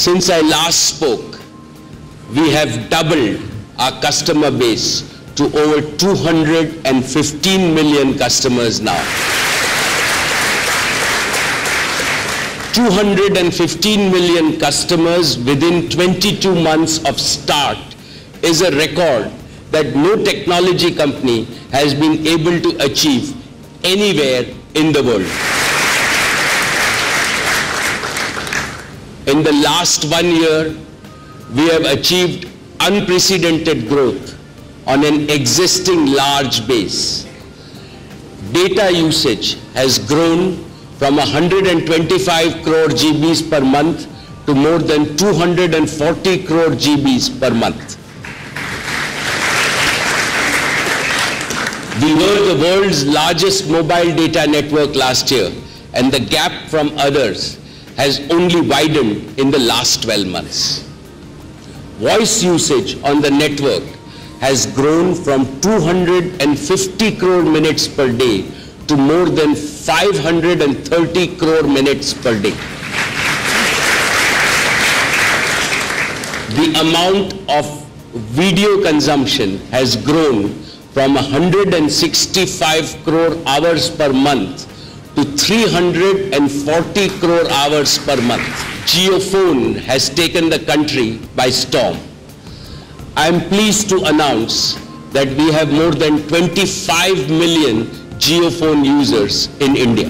Since I last spoke, we have doubled our customer base to over 215 million customers now. 215 million customers within 22 months of start is a record that no technology company has been able to achieve anywhere in the world. In the last 1 year, we have achieved unprecedented growth on an existing large base. Data usage has grown from 125 crore GBs per month to more than 240 crore GBs per month. We were the world's largest mobile data network last year, and the gap from others has only widened in the last 12 months. Voice usage on the network has grown from 250 crore minutes per day to more than 530 crore minutes per day. The amount of video consumption has grown from 165 crore hours per month to 340 crore hours per month. JioPhone has taken the country by storm. I am pleased to announce that we have more than 25 million JioPhone users in India.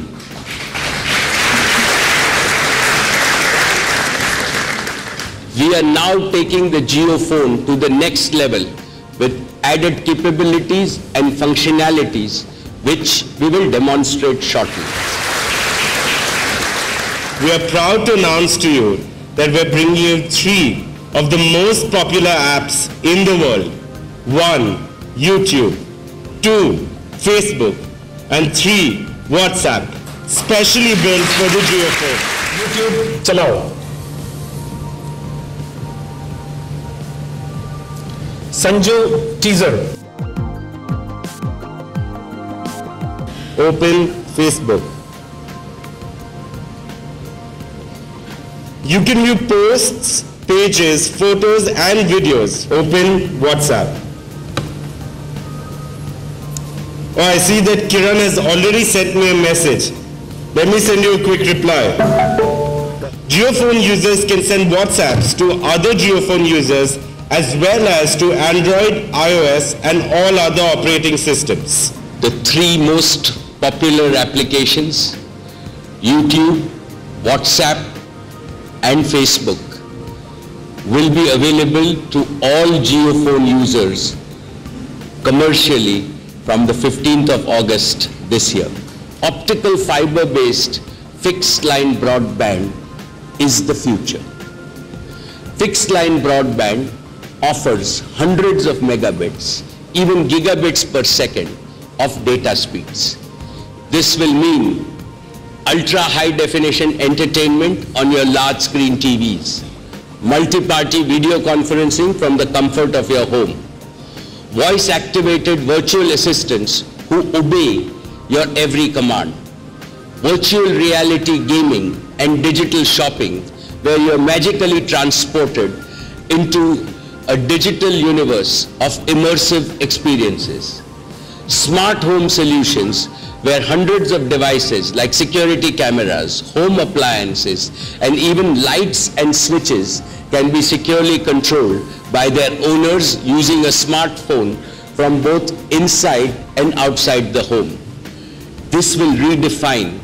We are now taking the JioPhone to the next level with added capabilities and functionalities which we will demonstrate shortly. We are proud to announce to you that we are bringing you 3 of the most popular apps in the world. 1, YouTube. 2, Facebook. And 3, WhatsApp, specially built for the JioPhone. YouTube, chalao. Sanju, teaser. Open Facebook. You can view posts, pages, photos and videos. Open WhatsApp. Oh, I see that Kiran has already sent me a message. Let me send you a quick reply. JioPhone users can send WhatsApps to other JioPhone users as well as to Android, iOS and all other operating systems. The 3 most popular applications, YouTube, WhatsApp and Facebook, will be available to all JioPhone users commercially from the 15th of August this year. Optical fiber-based fixed-line broadband is the future. Fixed-line broadband offers hundreds of megabits, even gigabits per second of data speeds. This will mean ultra-high definition entertainment on your large-screen TVs, multi-party video conferencing from the comfort of your home, voice-activated virtual assistants who obey your every command, virtual reality gaming and digital shopping where you're magically transported into a digital universe of immersive experiences, smart home solutions where hundreds of devices like security cameras, home appliances, and even lights and switches can be securely controlled by their owners using a smartphone from both inside and outside the home. This will redefine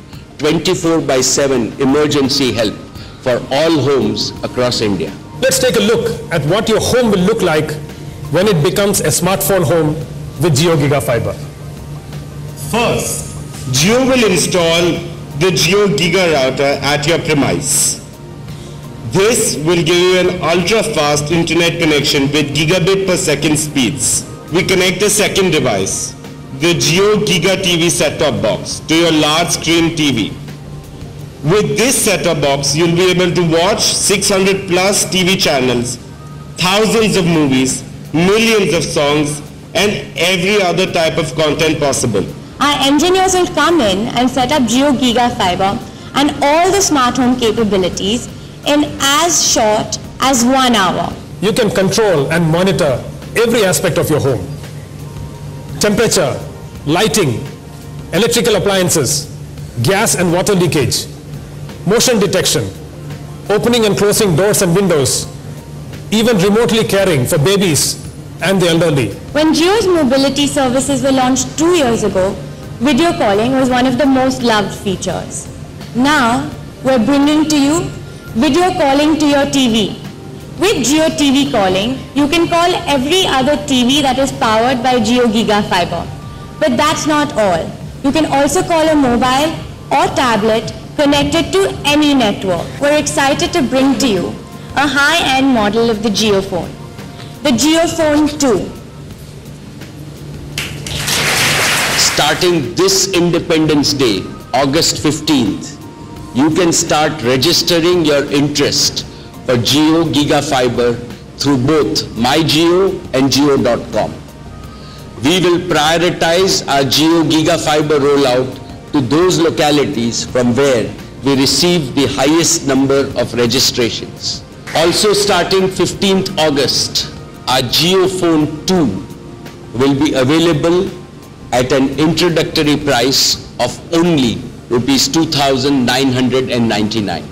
24/7 emergency help for all homes across India. Let's take a look at what your home will look like when it becomes a smartphone home with Jio GigaFiber. First, Jio will install the Jio Giga router at your premise. This will give you an ultra-fast internet connection with gigabit per second speeds. We connect a second device, the Jio Giga TV set-top box, to your large screen TV. With this set-top box, you'll be able to watch 600 plus TV channels, thousands of movies, millions of songs, and every other type of content possible. Our engineers will come in and set up Jio GigaFiber and all the smart home capabilities in as short as 1 hour. You can control and monitor every aspect of your home. Temperature, lighting, electrical appliances, gas and water leakage, motion detection, opening and closing doors and windows, even remotely caring for babies and the elderly. When Jio's mobility services were launched 2 years ago, video calling was one of the most loved features. Now, we're bringing to you video calling to your TV. With Jio TV calling, you can call every other TV that is powered by Jio GigaFiber. But that's not all. You can also call a mobile or tablet connected to any network. We're excited to bring to you a high-end model of the JioPhone, the JioPhone 2. Starting this Independence Day, August 15th, you can start registering your interest for Jio GigaFiber through both MyJio and Jio.com. We will prioritize our Jio GigaFiber rollout to those localities from where we receive the highest number of registrations. Also starting 15th August, our JioPhone 2 will be available at an introductory price of only Rs 2,999.